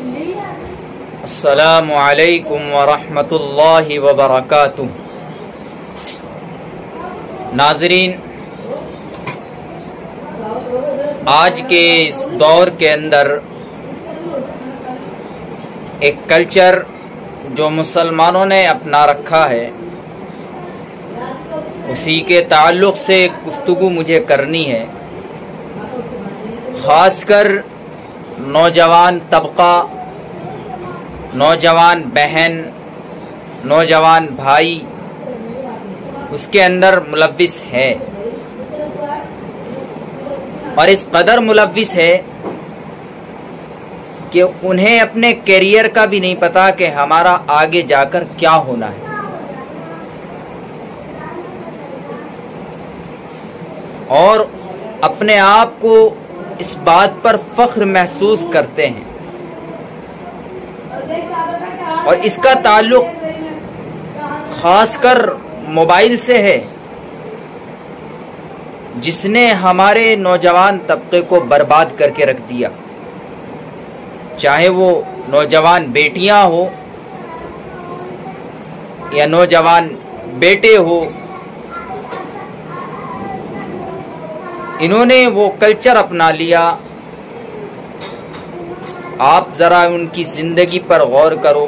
अस्सलामु अलैकुम वरहमतुल्लाहि वबरकातुह। नाज़रीन, आज के इस दौर के अंदर एक कल्चर जो मुसलमानों ने अपना रखा है, उसी के ताल्लुक़ से गुफ्तगू मुझे करनी है। ख़ासकर नौजवान तबका, नौजवान बहन, नौजवान भाई उसके अंदर मुलव्विस है, और इस कदर मुलव्विस है कि उन्हें अपने करियर का भी नहीं पता कि हमारा आगे जाकर क्या होना है। और अपने आप को इस बात पर फख्र महसूस करते हैं, और इसका ताल्लुक खासकर मोबाइल से है, जिसने हमारे नौजवान तबके को बर्बाद करके रख दिया। चाहे वो नौजवान बेटियां हो या नौजवान बेटे हो, इन्होंने वो कल्चर अपना लिया। आप जरा उनकी जिंदगी पर गौर करो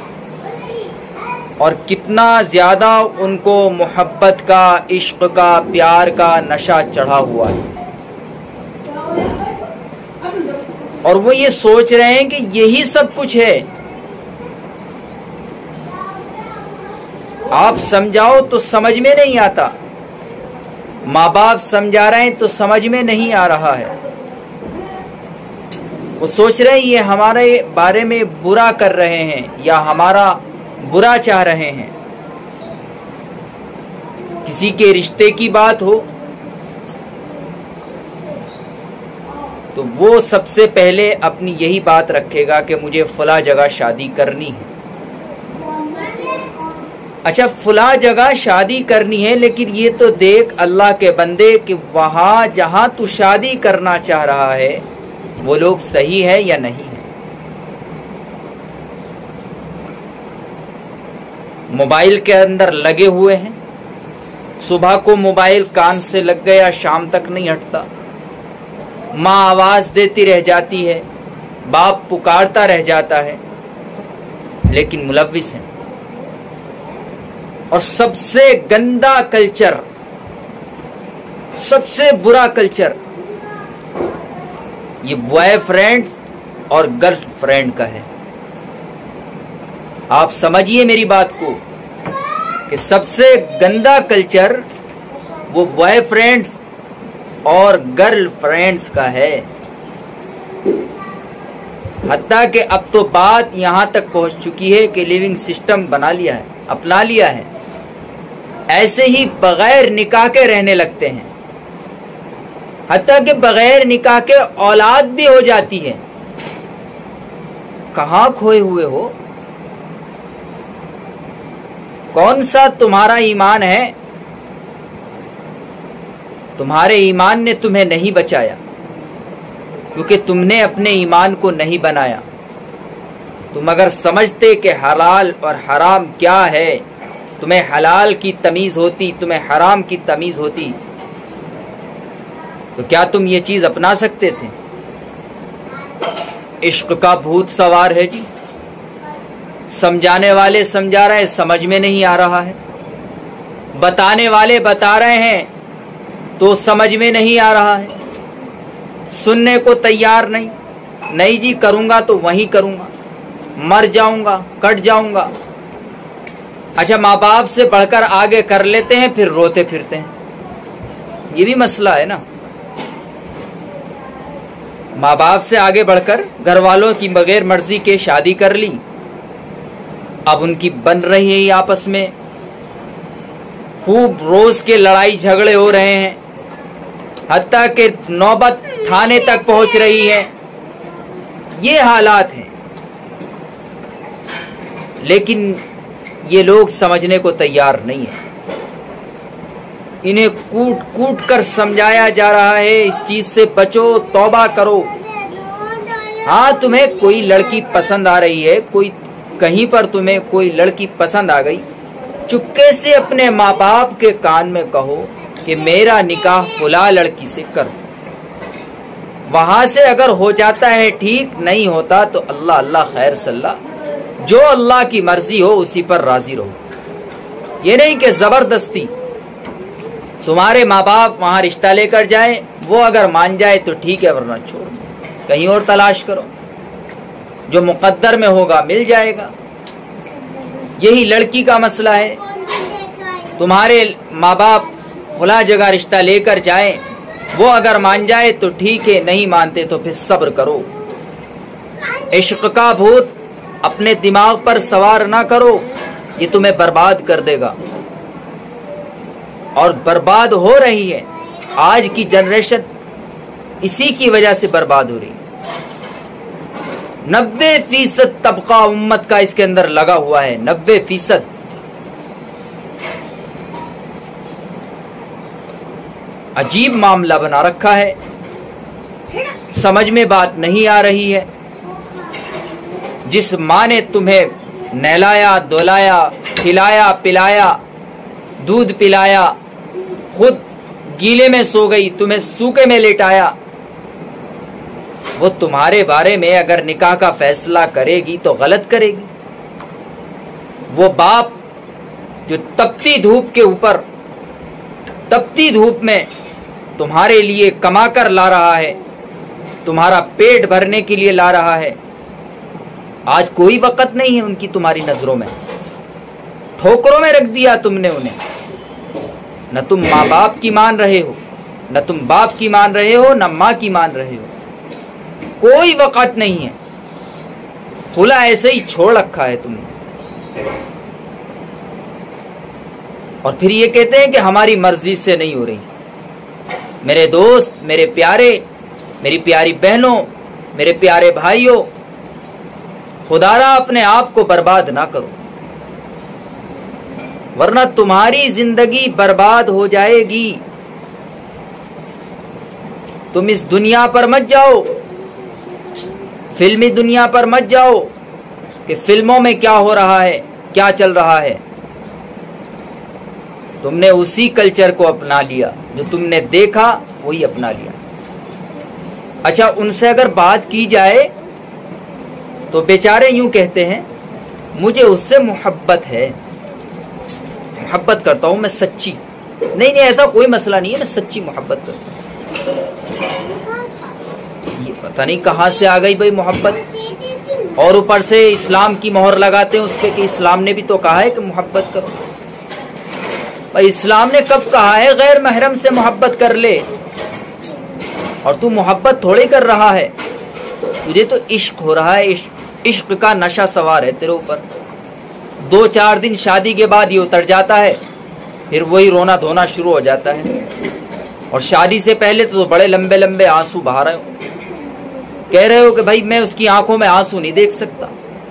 और कितना ज्यादा उनको मोहब्बत का, इश्क का, प्यार का नशा चढ़ा हुआ है, और वो ये सोच रहे हैं कि यही सब कुछ है। आप समझाओ तो समझ में नहीं आता, माँ बाप समझा रहे हैं तो समझ में नहीं आ रहा है। वो सोच रहे हैं ये हमारे बारे में बुरा कर रहे हैं या हमारा बुरा चाह रहे हैं। किसी के रिश्ते की बात हो तो वो सबसे पहले अपनी यही बात रखेगा कि मुझे फला जगह शादी करनी है। अच्छा, फला जगह शादी करनी है, लेकिन ये तो देख अल्लाह के बंदे कि वहां जहां तू शादी करना चाह रहा है वो लोग सही है या नहीं है। मोबाइल के अंदर लगे हुए हैं, सुबह को मोबाइल कान से लग गया, शाम तक नहीं हटता। माँ आवाज देती रह जाती है, बाप पुकारता रह जाता है, लेकिन मुलव्विस है। और सबसे गंदा कल्चर, सबसे बुरा कल्चर ये बॉयफ्रेंड और गर्लफ्रेंड का है। आप समझिए मेरी बात को कि सबसे गंदा कल्चर वो बॉयफ्रेंड्स और गर्लफ्रेंड्स का है। हत्ता कि अब तो बात यहां तक पहुंच चुकी है कि लिविंग सिस्टम बना लिया है, अपना लिया है। ऐसे ही बगैर निकाह के रहने लगते हैं, हत्ता कि बगैर निकाह के औलाद भी हो जाती है। कहां खोए हुए हो? कौन सा तुम्हारा ईमान है? तुम्हारे ईमान ने तुम्हें नहीं बचाया, क्योंकि तुमने अपने ईमान को नहीं बनाया। तुम अगर समझते कि हलाल और हराम क्या है, तुम्हें हलाल की तमीज होती, तुम्हें हराम की तमीज होती, तो क्या तुम ये चीज अपना सकते थे? इश्क का भूत सवार है जी। समझाने वाले समझा रहे हैं, समझ में नहीं आ रहा है। बताने वाले बता रहे हैं तो समझ में नहीं आ रहा है। सुनने को तैयार नहीं, नहीं जी करूंगा तो वही करूंगा, मर जाऊंगा, कट जाऊंगा। अच्छा, माँ बाप से बढ़कर आगे कर लेते हैं, फिर रोते फिरते हैं। ये भी मसला है ना। माँ बाप से आगे बढ़कर घर वालों की बगैर मर्जी के शादी कर ली, अब उनकी बन रही है आपस में, खूब रोज के लड़ाई झगड़े हो रहे हैं, हत्ता के नौबत थाने तक पहुंच रही है। ये हालात हैं, लेकिन ये लोग समझने को तैयार नहीं है। इन्हें कूट कूट कर समझाया जा रहा है, इस चीज से बचो, तौबा करो। हाँ, तुम्हें कोई लड़की पसंद आ रही है, कोई कहीं पर तुम्हें कोई लड़की पसंद आ गई, चुपके से अपने माँ बाप के कान में कहो कि मेरा निकाह फुला लड़की से कर। वहां से अगर हो जाता है ठीक, नहीं होता तो अल्लाह अल्लाह खैर सल्ला, जो अल्लाह की मर्जी हो उसी पर राजी रहो। ये नहीं कि जबरदस्ती तुम्हारे माँ बाप वहां रिश्ता लेकर जाए, वो अगर मान जाए तो ठीक है, वरना छोड़ कहीं और तलाश करो, जो मुकद्दर में होगा मिल जाएगा। यही लड़की का मसला है। तुम्हारे माँ बाप फला जगह रिश्ता लेकर जाए, वो अगर मान जाए तो ठीक है, नहीं मानते तो फिर सब्र करो। इश्क का भूत अपने दिमाग पर सवार ना करो, ये तुम्हें बर्बाद कर देगा। और बर्बाद हो रही है, आज की जनरेशन इसी की वजह से बर्बाद हो रही है। 90% तबका उम्मत का इसके अंदर लगा हुआ है, 90%। अजीब मामला बना रखा है, समझ में बात नहीं आ रही है। जिस माँ ने तुम्हें नहलाया धुलाया, खिलाया पिलाया, दूध पिलाया, खुद गीले में सो गई, तुम्हें सूखे में लेटाया, वो तुम्हारे बारे में अगर निकाह का फैसला करेगी तो गलत करेगी। वो बाप जो तपती धूप के ऊपर, तपती धूप में तुम्हारे लिए कमा कर ला रहा है, तुम्हारा पेट भरने के लिए ला रहा है, आज कोई वक़्त नहीं है उनकी तुम्हारी नजरों में। ठोकरों में रख दिया तुमने उन्हें। न तुम माँ बाप की मान रहे हो, न तुम बाप की मान रहे हो, न माँ की मान रहे हो, कोई वक़्त नहीं है। खुला ऐसे ही छोड़ रखा है तुमने। और फिर ये कहते हैं कि हमारी मर्जी से नहीं हो रही। मेरे दोस्त, मेरे प्यारे, मेरी प्यारी बहनों, मेरे प्यारे भाइयों, खुदारा अपने आप को बर्बाद ना करो, वरना तुम्हारी जिंदगी बर्बाद हो जाएगी। तुम इस दुनिया पर मत जाओ, फिल्मी दुनिया पर मत जाओ कि फिल्मों में क्या हो रहा है, क्या चल रहा है। तुमने उसी कल्चर को अपना लिया, जो तुमने देखा वही अपना लिया। अच्छा, उनसे अगर बात की जाए तो बेचारे यूं कहते हैं, मुझे उससे मोहब्बत है, मोहब्बत करता हूं मैं सच्ची। नहीं, ऐसा कोई मसला नहीं है, मैं सच्ची मोहब्बत करता हूं। ये पता नहीं कहां से आ गई भाई मोहब्बत। और ऊपर से इस्लाम की मोहर लगाते हैं उस पे कि इस्लाम ने भी तो कहा है कि मोहब्बत करो। भाई इस्लाम ने कब कहा है गैर महरम से मोहब्बत कर ले? और तू मोहब्बत थोड़ी कर रहा है, तुझे तो इश्क हो रहा है। इश्क का नशा सवार है तेरे ऊपर। 2-4 दिन शादी के बाद ये उतर जाता है, फिर वही रोना धोना शुरू हो जाता है। और शादी से पहले तो बड़े लंबे लंबे आंसू बहा रहे हो, कह रहे हो कि भाई मैं उसकी आंखों में आंसू नहीं देख सकता,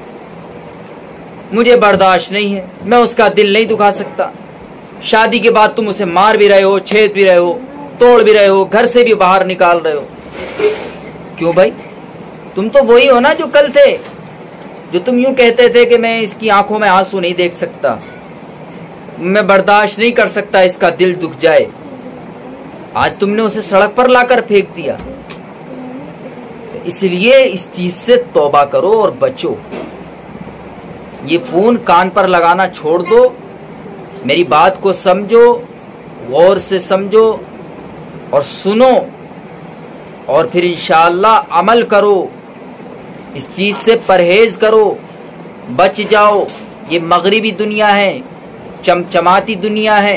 मुझे बर्दाश्त नहीं है, मैं उसका दिल नहीं दुखा सकता। शादी के बाद तुम उसे मार भी रहे हो, छेद भी रहे हो, तोड़ भी रहे हो, घर से भी बाहर निकाल रहे हो। क्यों भाई? तुम तो वही हो ना जो कल थे, जो तुम यूं कहते थे कि मैं इसकी आंखों में आंसू नहीं देख सकता, मैं बर्दाश्त नहीं कर सकता इसका दिल दुख जाए। आज तुमने उसे सड़क पर लाकर फेंक दिया। तो इसलिए इस चीज से तौबा करो और बचो। ये फोन कान पर लगाना छोड़ दो, मेरी बात को समझो, गौर से समझो और सुनो, और फिर इंशाअल्लाह अमल करो। इस चीज से परहेज करो, बच जाओ। ये मगरिबी दुनिया है, चमचमाती दुनिया है।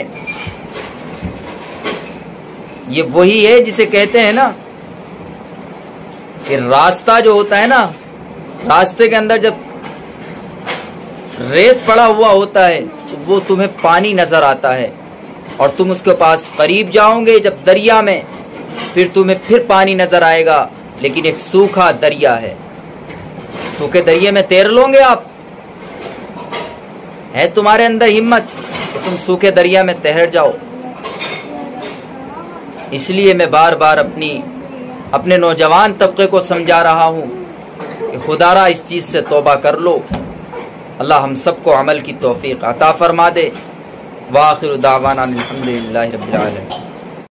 ये वही है जिसे कहते हैं ना कि रास्ता जो होता है ना, रास्ते के अंदर जब रेत पड़ा हुआ होता है तो वो तुम्हें पानी नजर आता है, और तुम उसके पास करीब जाओगे जब दरिया में, फिर तुम्हें फिर पानी नजर आएगा, लेकिन एक सूखा दरिया है। सूखे दरिया में तैर लोगे आप? है तुम्हारे अंदर हिम्मत तो तुम सूखे दरिया में तैर जाओ। इसलिए मैं बार बार अपने नौजवान तबके को समझा रहा हूं कि खुदारा इस चीज़ से तौबा कर लो। अल्लाह हम सबको अमल की तौफीक अता फरमा दे। वाखिर दावाना अल्हम्दुलिल्लाहि रब्बिल आलमीन।